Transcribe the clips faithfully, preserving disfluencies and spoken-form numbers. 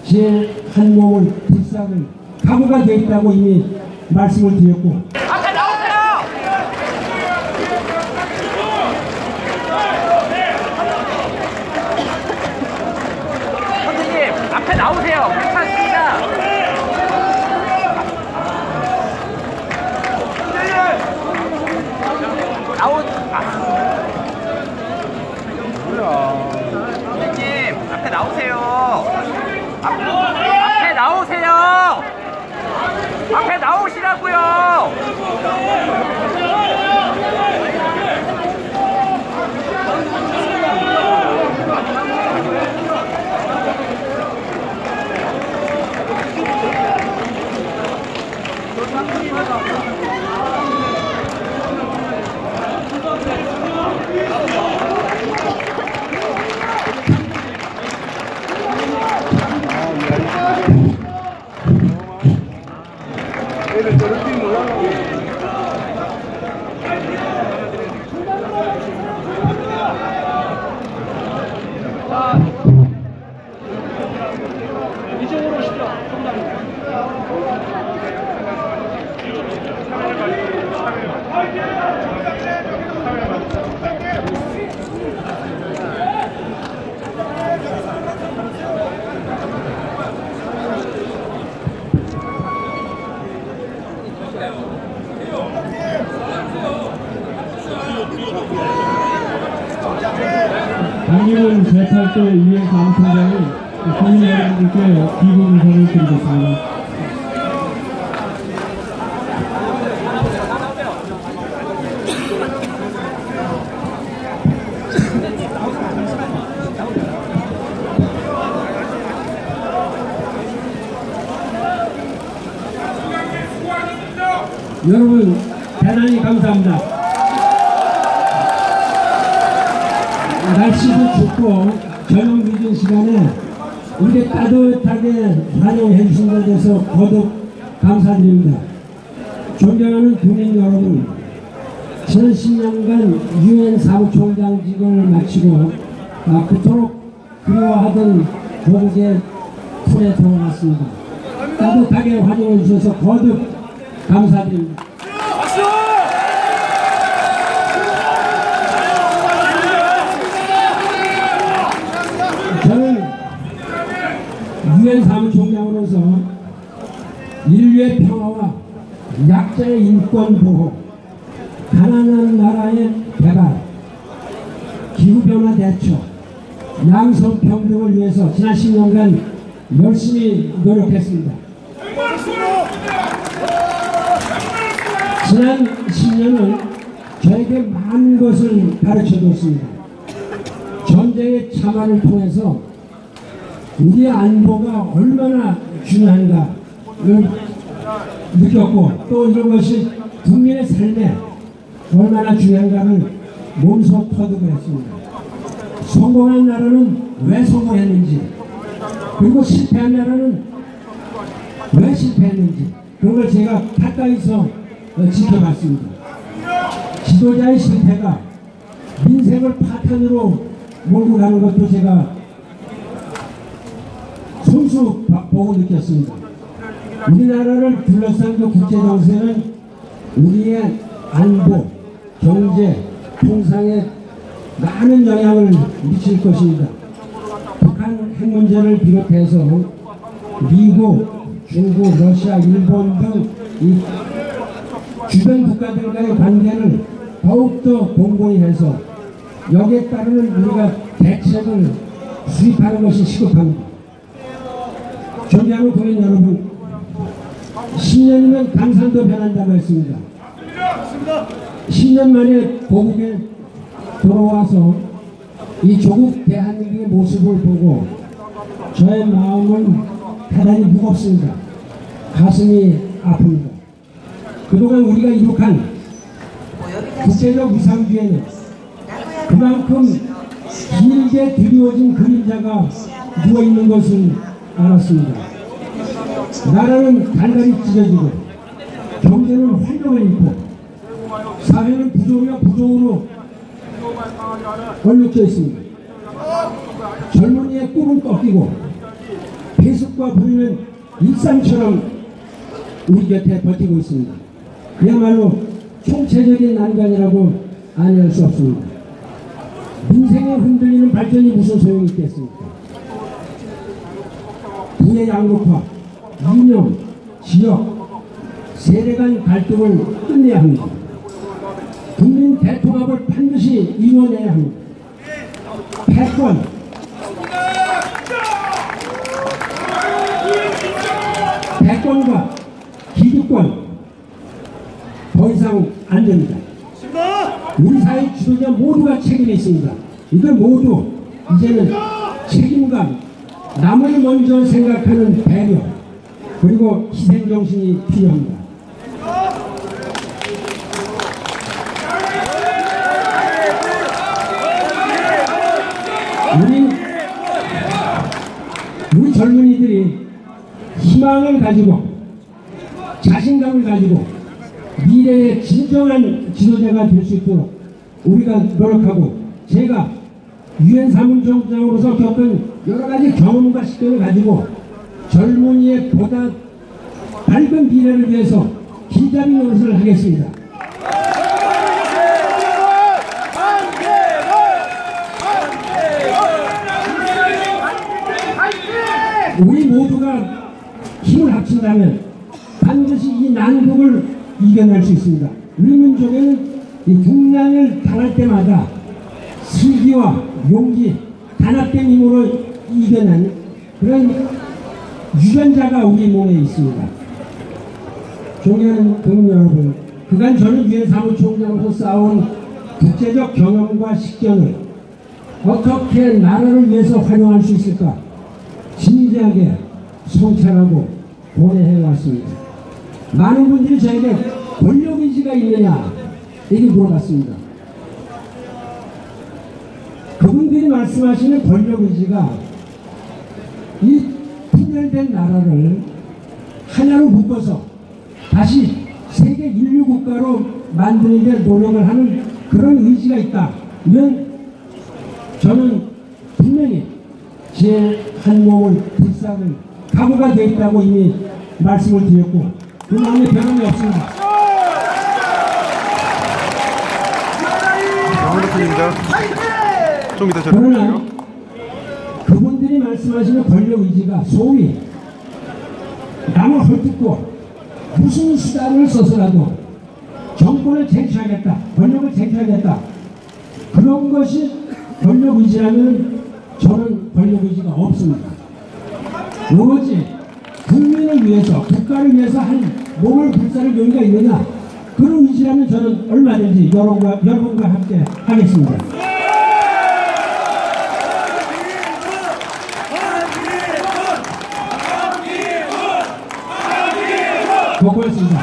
제 한 몸을 불사를 각오가 되어 있다고 이미 말씀을 드렸고. 앞에 나오세요! 선생님, 앞에 나오세요. 괜찮습니다. 나오, 아. 뭐야. 선생님, 앞에 나오세요. 앞, 앞에 나오세요. 앞에 나오시라고요. 이쪽으로 오시죠. 강림은 제탈 때 이회 사무총장이 국민 여러분들께 기부 인사를 드리겠습니다. 여러분 대단히 감사합니다. 날씨도 춥고 저녁 늦은 시간에 이렇게 따뜻하게 환영해 주신 것에 대해서 거듭 감사드립니다. 존경하는 국민 여러분, 지난 십 년간 유엔 사무총장직을 마치고 아, 그토록 그리워하던 고국의 풀에 들어왔습니다. 따뜻하게 환영해 주셔서 거듭 감사드립니다. 저는 유엔 사무총장으로서 인류의 평화와 약자의 인권 보호, 가난한 나라의 개발, 기후변화 대처, 양성 평등을 위해서 지난 십 년간 열심히 노력했습니다. 지난 십 년은 저에게 많은 것을 가르쳐줬습니다. 전쟁의 참화를 통해서 우리의 안보가 얼마나 중요한가를 느꼈고, 또 이런 것이 국민의 삶에 얼마나 중요한가를 몸소 터득을 했습니다. 성공한 나라는 왜 성공했는지, 그리고 실패한 나라는 왜 실패했는지, 그런 걸 제가 가까이서 지켜봤습니다. 지도자의 실패가 민생을 파탄으로 몰고 가는 것도 제가 손수 보고 느꼈습니다. 우리나라를 둘러싼 그 국제정세는 우리의 안보, 경제, 통상에 많은 영향을 미칠 것입니다. 북한 핵 문제를 비롯해서 미국, 중국, 러시아, 일본 등 이 주변 국가들과의 관계를 더욱더 공고히 해서 여기에 따르는 우리가 대책을 수립하는 것이 시급합니다. 존경하는 국민 여러분, 십 년이면 강산도 변한다고 했습니다. 십 년 만에 고국에 돌아와서 이 조국 대한민국의 모습을 보고 저의 마음은 대단히 무겁습니다. 가슴이 아픕니다. 그동안 우리가 이룩한 국제적 위상 뒤에는 그만큼 길게 드리워진 그림자가 누워있는 것을 알았습니다. 나라는 간간히 찢어지고 경제는 활력을 잃고 사회는 부족이와 부족으로 얼룩져 있습니다. 젊은이의 꿈은 꺾이고 폐습과 불의는 일상처럼 우리 곁에 버티고 있습니다. 그야말로 총체적인 난관이라고 아니할 수 없습니다. 민생에 흔들리는 발전이 무슨 소용이 있겠습니까? 부의 양극화, 이념, 지역, 세대 간 갈등을 끝내야 합니다. 국민 대통합을 반드시 이뤄내야 합니다. 패권, 패권과 기득권 더 이상 안 됩니다. 우리 사회 지도자 모두가 책임이 있습니다. 이걸 모두 이제는 책임감, 남을 먼저 생각하는 배려, 그리고 희생정신이 필요합니다. 우리, 우리 젊은이들이 희망을 가지고 자신감을 가지고 미래의 진정한 지도자가 될 수 있도록 우리가 노력하고, 제가 유엔 사무총장으로서 겪은 여러가지 경험과 식견을 가지고 젊은이의 보다 밝은 미래를 위해서 길잡이 노릇을 하겠습니다. 우리 모두가 힘을 합친다면 반드시 이 난국을 이겨낼 수 있습니다. 우리 민족에는 이 국난을 당할 때마다 슬기와 용기, 단합된 힘으로 이겨낸 그런 유전자가 우리 몸에 있습니다. 존경하는 국민 여러분, 그간 저는 유엔 사무총장으로서 쌓아온 국제적 경험과 식견을 어떻게 나라를 위해서 활용할 수 있을까 진지하게 성찰하고 고뇌해왔습니다. 많은 분들이 저에게 권력의지가 있느냐 이렇게 물어봤습니다. 그분들이 말씀하시는 권력의지가 이 분열된 나라를 하나로 묶어서 다시 세계 인류 국가로 만드는 데 노력을 하는 그런 의지가 있다. 이건 저는 분명히 제 한 몸을 불사를 각오가 되어 있다고 이미 말씀을 드렸고 그 마음에 변함이 없습니다. 좀 이따 그러나 그분들이 말씀하시는 권력의지가 소위 남을 헐뜯고 무슨 수단을 써서라도 정권을 쟁취하겠다, 권력을 쟁취하겠다, 그런 것이 권력의지라면 저는 권력의지가 없습니다. 오로지 국민을 위해서, 국가를 위해서 한 몸을 불사를 용의가 있느냐, 그런 의지라면 저는 얼마든지 여러분과, 여러분과 함께 하겠습니다. 고맙습니다.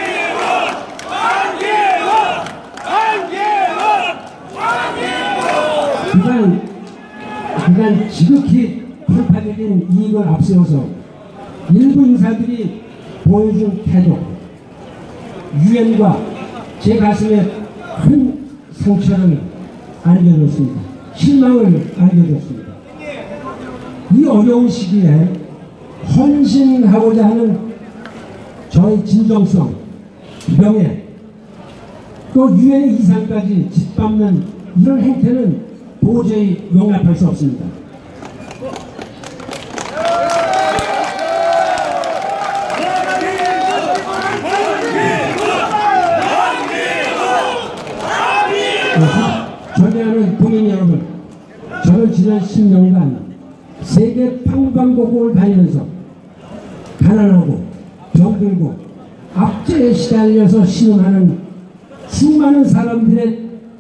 그간, 그간 지극히 돌파적인 이익을 앞세워서 일부 인사들이 보여준 태도, 유엔과 제 가슴에 큰 상처를 안겨줬습니다. 실망을 안겨줬습니다. 이 어려운 시기에 헌신하고자 하는 저의 진정성, 명예, 또 유엔의 이상까지 짓밟는 이런 행태는 도저히 용납할 수 없습니다. 존경하는 국민 여러분, 저는 지난 십 년간 세계 방방곡곡을 다니면서 가난하고 병들고 압제에 시달려서 신음하는 수많은 사람들의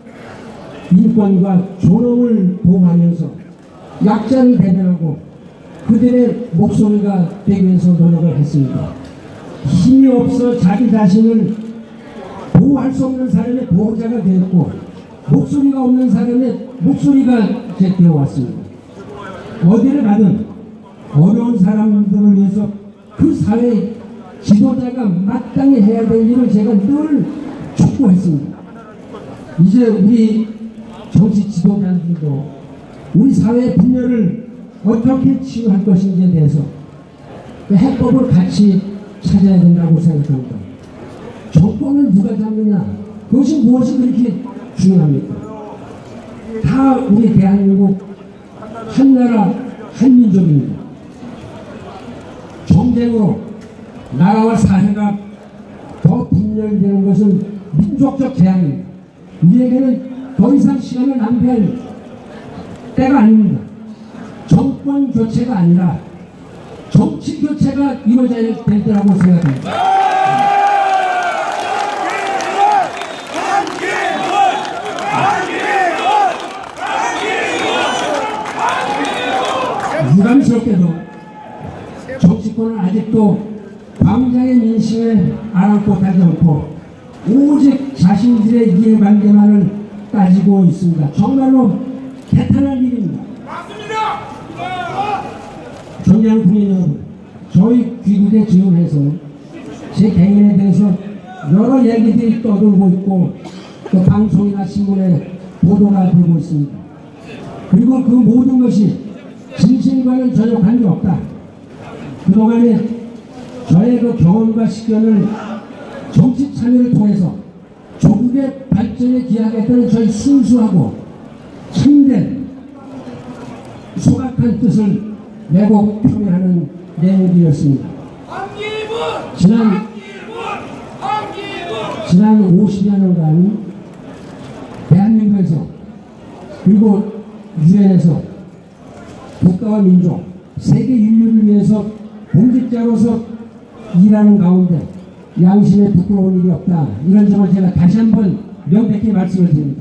인권과 존엄을 보호하면서 약자를 대변하고 그들의 목소리가 되기 위해서 노력을 했습니다. 힘이 없어 자기 자신을 보호할 수 없는 사람의 보호자가 되었고, 목소리가 없는 사람의 목소리가 되어 왔습니다. 어디를 가든 어려운 사람들을 위해서 그 사회 지도자가 마땅히 해야 될 일을 제가 늘 촉구했습니다. 이제 우리 정치 지도자들도 우리 사회의 분열을 어떻게 치유할 것인지에 대해서 그 해법을 같이 찾아야 된다고 생각합니다. 정권을 누가 잡느냐, 그것이 무엇이 그렇게 중요합니까? 다 우리 대한민국 한나라 한민족입니다. 전쟁으로 나라와 사회가 더 분열되는 것은 민족적 재앙입니다. 우리에게는 더 이상 시간을 낭비할 때가 아닙니다. 정권 교체가 아니라 정치 교체가 이루어져야 될 때라고 생각합니다. 유감스럽게도 정치권은 아직도 광장의 민심에 아랑곳하지 않고 오직 자신들의 이해관계만을 따지고 있습니다. 정말로 대단한 일입니다. 맞습니다. 존경하는 국민 여러분, 저희 귀국에 지원해서 제 개인에 대해서 여러 얘기들이 떠돌고 있고 또 방송이나 신문에 보도가 되고 있습니다. 그리고 그 모든 것이 진실과는 전혀 관계없다. 그동안에 저의 그 경험과 식견을 정치 참여를 통해서 조국의 발전에 기여하겠다는 저희 순수하고 참된 소박한 뜻을 내고 표명하는 내용이었습니다. 지난, 지난 오십여 년간 대한민국에서 그리고 유엔에서 국가와 민족, 세계 인류를 위해서 공직자로서 일하는 가운데 양심에 부끄러운 일이 없다. 이런 점을 제가 다시 한번 명백히 말씀을 드립니다.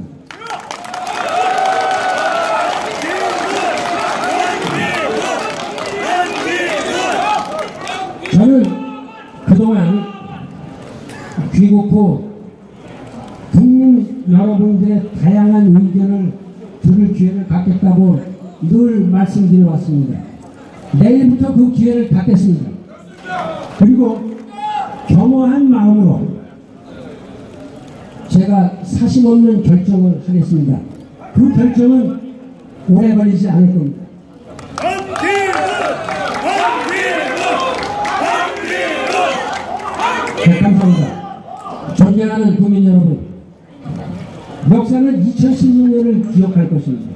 저는 그동안 귀국 후 국민 여러분들의 다양한 의견을 들을 기회를 갖겠다고 늘 말씀드려 왔습니다. 내일부터 그 기회를 갖겠습니다. 그리고 겸허한 마음으로 제가 사심 없는 결정을 하겠습니다. 그 결정은 오래 걸리지 않을 겁니다. 네, 감사합니다. 존경하는 국민 여러분, 역사는 이천십육 년을 기억할 것입니다.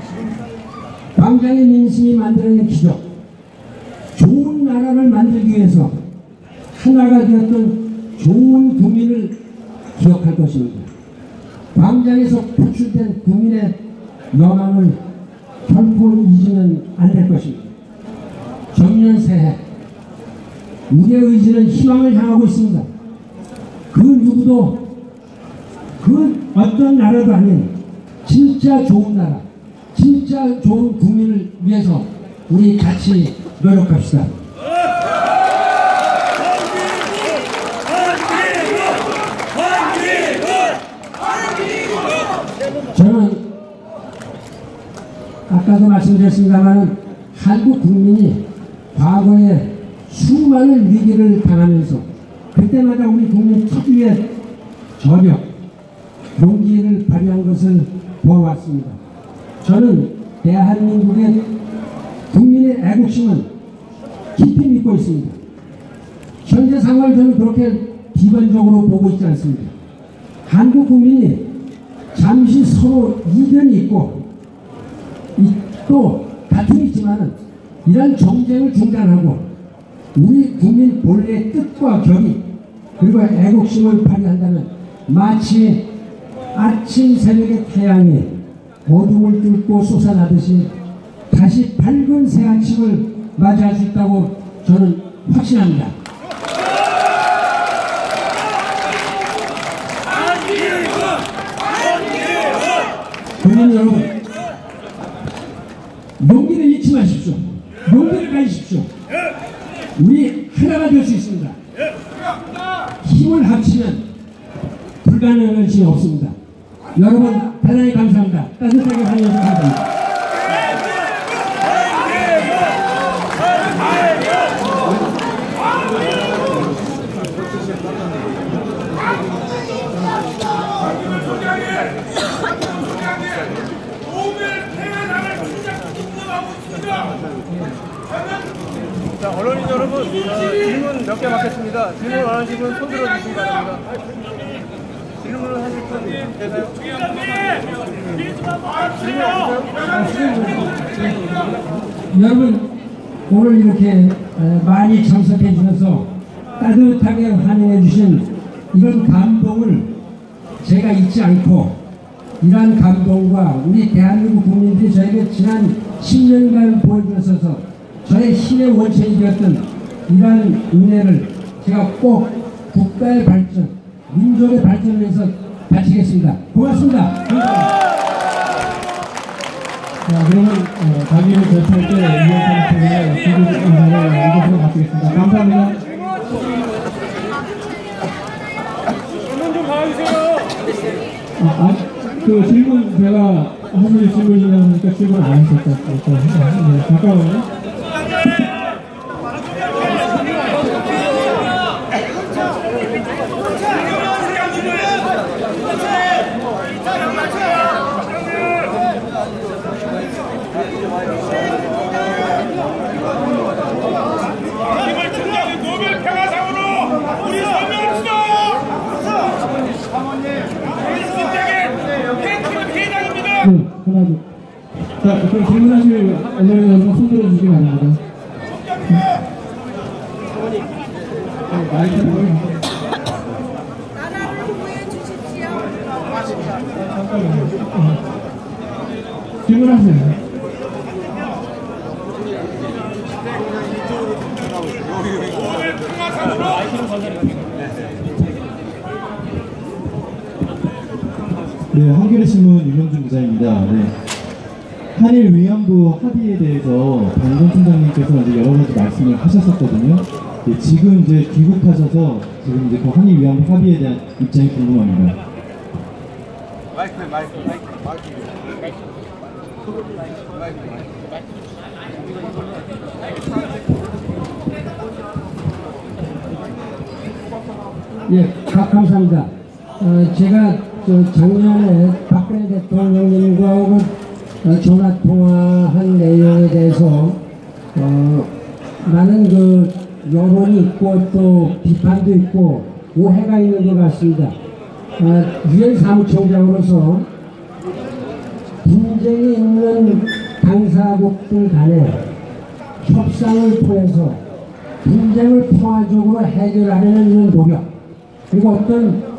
광장의 민심이 만들어낸 기적, 좋은 나라를 만들기 위해서 하나가 되었던 좋은 국민을 기억할 것입니다. 광장에서 표출된 국민의 여망을 결코 잊으면 안 될 것입니다. 정년 새해 우리의 의지는 희망을 향하고 있습니다. 그 누구도 그 어떤 나라도 아닌 진짜 좋은 나라, 진짜 좋은 국민을 위해서 우리 같이 노력합시다. 저는 아까도 말씀드렸습니다만 한국 국민이 과거에 수많은 위기를 당하면서 그때마다 우리 국민 특유의 저력, 용기를 발휘한 것을 보아왔습니다. 저는 대한민국의 국민의 애국심은 깊이 믿고 있습니다. 현재 상황을 저는 그렇게 비관적으로 보고 있지 않습니다. 한국 국민이 잠시 서로 이견이 있고 또 다툼이 있지만 이런 정쟁을 중단하고 우리 국민 본래의 뜻과 결의 그리고 애국심을 발휘한다면 마치 아침 새벽의 태양이 어둠을 뚫고 솟아나듯이 다시 밝은 새 아침을 맞이할 수 있다고 저는 확신합니다. 국민 여러분, 용기를 잃지 마십시오. 용기를 가지십시오. 우리 하나가 될 수 있습니다. 힘을 합치면 불가능한 것이 없습니다. 여러분 대단히 감사합니다. 따뜻하게 환영해 주셔서 감사합니다. 자, 언론인 여러분. 여러분 어, 질문 몇 개 받겠습니다. 질문 원하시는 분 손 들어주시기 바랍니다. 질문을 하실 분 되나요? 여러분 오늘 이렇게 많이 참석해 주셔서 따뜻하게 환영해 주신 이런 감동을 제가 잊지 않고 이러한 감동과 우리 대한민국 국민들이 저에게 지난 십 년간 보여주셔서 저의 힘의 원천이 되었던 이러한 은혜를 제가 꼭 국가의 발전, 민족의 발전을 위해서 바치겠습니다. 고맙습니다. 감사합니다. 자, 그러면 어, 자기를 제출할 때 이용하는 통해 기부 인사를 이것으로 마치겠습니다. 감사합니다. 질문 좀 봐주세요. 아, 아, 그 질문 제가 하실 질문이라고 하니까 질문 안 하실 것 같아요. 네, 잠깐만요. 네, 하나, 둘. 자, 그럼 질문하실 언론인께서 손 들어주시기 바랍니다. 네, 마이크를 보여주세요. 나라를 보호해 주십시오. 질문하세요. 네, 한겨레신문 유명준 기자입니다. 네. 한일 위안부 합의에 대해서 방금 총장님께서 이제 여러 가지 말씀을 하셨었거든요. 네, 지금 이제 귀국하셔서 지금 이제 그 한일 위안부 합의에 대한 입장이 궁금합니다. 마이크, 마이크, 마이크, 마이크. 예, 가, 감사합니다. 어, 제가 저 작년에 박근혜 대통령님과 어, 전화 통화한 내용에 대해서 어, 많은 그 여론이 있고 또 비판도 있고 오해가 있는 것 같습니다. 어, 유엔 사무총장으로서 분쟁이 있는 당사국들 간에 협상을 통해서 분쟁을 평화적으로 해결하려는 이런 노력, 그리고 어떤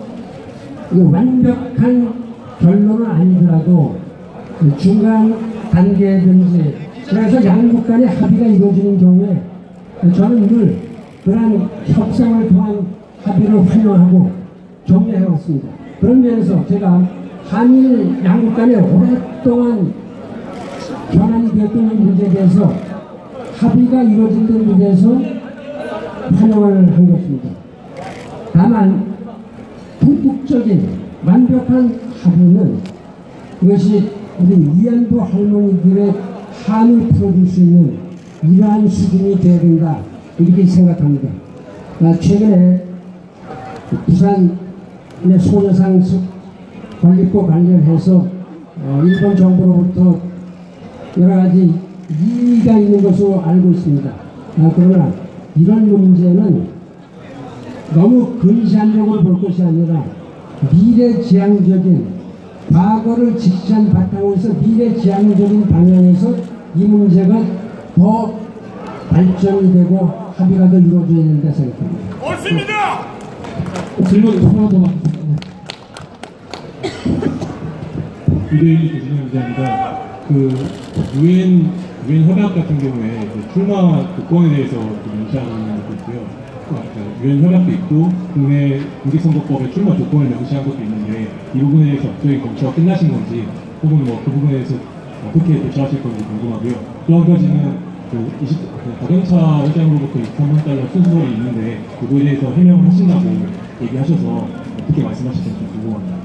완벽한 결론은 아니더라도 중간 단계든지, 그래서 양국 간의 합의가 이루어지는 경우에 저는 늘 그러한 협상을 통한 합의를 환영하고 격려해왔습니다. 그런 면에서 제가 한일 양국 간에 오랫동안 변환이 되었던 이 문제에 대해서 합의가 이루어진 데 대해서 환영을 한 것입니다. 다만 궁극적인 완벽한 합의는 이것이 우리 위안부 할머니들의 한을 풀어줄 수 있는 이러한 수준이 되어야 된다, 이렇게 생각합니다. 아, 최근에 부산의 소녀상 건립과 관련해서 어, 일본 정부로부터 여러 가지 이의가 있는 것으로 알고 있습니다. 아, 그러나 이런 문제는 너무 근시안적으로 볼 것이 아니라 미래지향적인, 과거를 직시한 바탕으로 해서 미래지향적인 방향에서 이 문제가 더 발전이 되고 합의가 더 이루어져야 된다 생각합니다. 옳습니다. 질문 하나 더 받겠습니다. 이대일 조진영 기자입니다. 그 유엔 유엔 협약 같은 경우에 출마 조건에 대해서 명시하는 것도 있고요. 유엔 협약도 있고 국내 공직선거법에 출마 조건을 명시한 것도 있는데 이 부분에 대해서 저희 검토가 끝나신 건지, 혹은 뭐 그 부분에 대해서 어떻게 대처하실 건지 궁금하고요. 또 한 가지는 그 이십, 박영차 회장으로부터 이십삼만 달러 수수설이 있는데 그거에 대해서 해명을 하신다고 얘기하셔서 어떻게 말씀하실지 궁금합니다.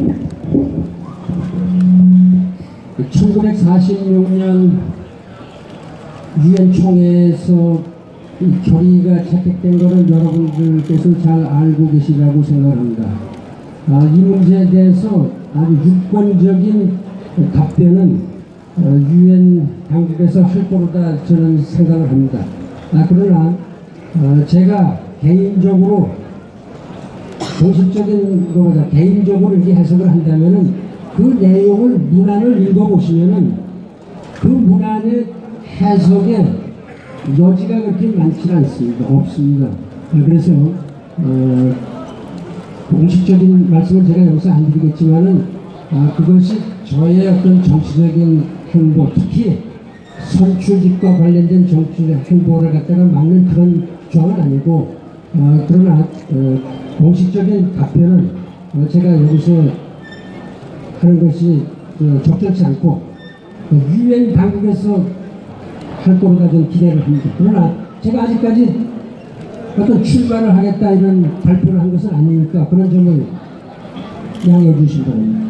천구백사십육 년 유엔 총회에서 이 결의가 채택된 것을 여러분들께서 잘 알고 계시라고 생각합니다. 아, 이 문제에 대해서 아주 유권적인 답변은 유엔 당국에서 할 거로다 저는 생각을 합니다. 아, 그러나 어, 제가 개인적으로 공식적인 것보다 개인적으로 이렇게 해석을 한다면은 그 내용을 문안을 읽어보시면은 그 문안의 해석에 여지가 그렇게 많지 않습니다. 없습니다. 그래서 어, 공식적인 말씀을 제가 여기서 안 드리겠지만은 아, 그것이 저의 어떤 정치적인 행보, 특히 선출직과 관련된 정치적 행보를 갖다가 막는 그런 조항은 아니고 어, 그러나 어, 공식적인 답변은 어, 제가 여기서 하는 것이 어, 적절치 않고 유엔 당국에서 할 거로다 좀 기대를 합니다. 그러나 제가 아직까지 어떤 출마를 하겠다 이런 발표를 한 것은 아니니까 그런 점을 양해해 주시기 바랍니다.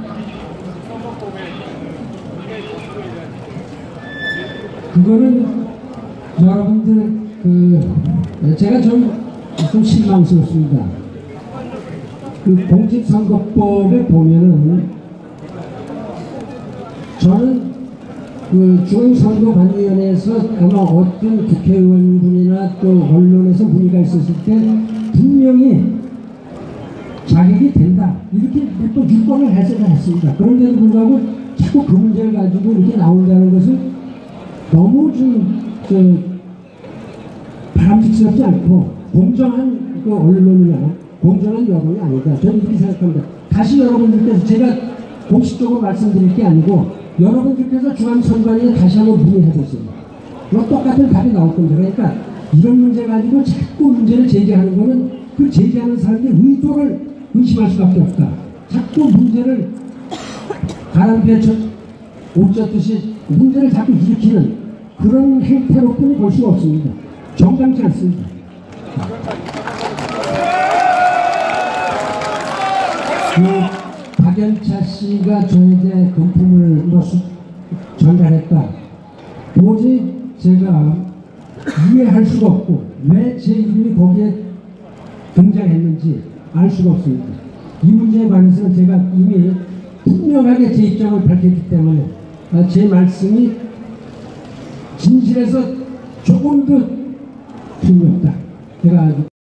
그거는 여러분들 그 제가 좀, 좀 실망스럽습니다. 그 공직선거법에 보면은 저는 그 중앙선거관리위원회에서 아마 어떤 국회의원분이나 또 언론에서 문의가 있었을 때 분명히 자격이 된다 이렇게 또 유권을 해석을 했습니다. 그런데도 불구하고 자꾸 그 문제를 가지고 이렇게 나온다는 것은 너무 좀 저 바람직스럽지 않고 공정한 그 언론이나 공정한 여론이 아니다. 저는 이렇게 생각합니다. 다시 여러분들께서 제가 공식적으로 말씀드릴 게 아니고 여러분들께서 중앙선관위에 다시 한번 문의해보세요. 뭐 똑같은 답이 나올 겁니다. 그러니까 이런 문제 가지고 자꾸 문제를 제기하는 거는 그 제기하는 사람의 의도를 의심할 수밖에 없다. 자꾸 문제를 바람피에 옷 젖듯이 문제를 자꾸 일으키는 그런 행태로뿐이 볼 수가 없습니다. 정당치 않습니다. 그 박연차 씨가 저에게 금품을 뭐 전달했다. 도저히 제가 이해할 수가 없고 왜 제 이름이 거기에 등장했는지 알 수가 없습니다. 이 문제에 관해서는 제가 이미 분명하게 제 입장을 밝혔기 때문에 제 말씀이 진실에서 조금도 틀림없다. 제가